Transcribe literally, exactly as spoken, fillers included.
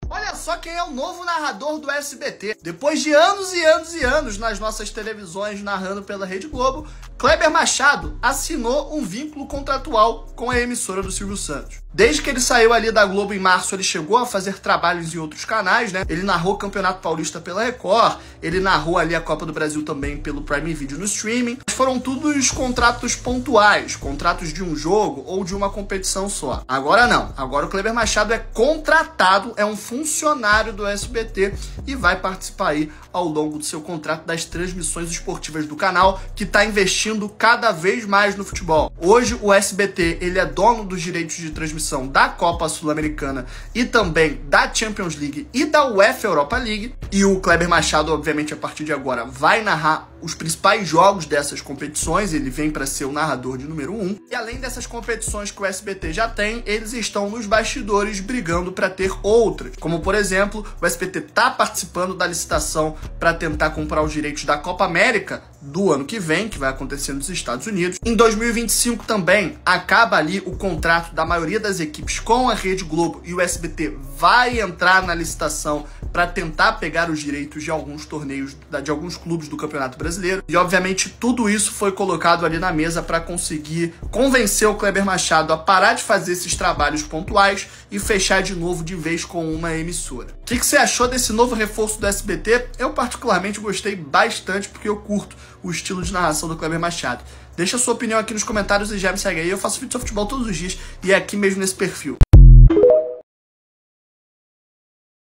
Olha só quem é o novo narrador do S B T. Depois de anos e anos e anos nas nossas televisões narrando pela Rede Globo, Kleber Machado assinou um vínculo contratual com a emissora do Silvio Santos. Desde que ele saiu ali da Globo em março, ele chegou a fazer trabalhos em outros canais, né? Ele narrou o Campeonato Paulista pela Record, ele narrou ali a Copa do Brasil também pelo Prime Video no streaming. Mas foram todos contratos pontuais, contratos de um jogo ou de uma competição só. Agora não, agora o Kleber Machado é contratado, é um funcionário do S B T e vai participar aí ao longo do seu contrato das transmissões esportivas do canal, que está investindo cada vez mais no futebol. Hoje o S B T ele é dono dos direitos de transmissão da Copa Sul-Americana e também da Champions League e da UEFA Europa League, e o Kleber Machado, obviamente, a partir de agora vai narrar os principais jogos dessas competições. Ele vem para ser o narrador de número um. E além dessas competições que o S B T já tem, eles estão nos bastidores brigando para ter outras. Como, por exemplo, o S B T está participando da licitação para tentar comprar os direitos da Copa América do ano que vem, que vai acontecer nos Estados Unidos. Em dois mil e vinte e cinco também acaba ali o contrato da maioria das equipes com a Rede Globo e o S B T vai entrar na licitação para tentar pegar os direitos de alguns torneios, de alguns clubes do Campeonato Brasileiro. E obviamente tudo isso foi colocado ali na mesa para conseguir convencer o Kleber Machado a parar de fazer esses trabalhos pontuais e fechar de novo de vez com uma emissora. O que, que você achou desse novo reforço do S B T? Eu particularmente gostei bastante porque eu curto o estilo de narração do Kleber Machado. Deixa a sua opinião aqui nos comentários e já me segue aí. Eu faço vídeo sobre futebol todos os dias e é aqui mesmo nesse perfil.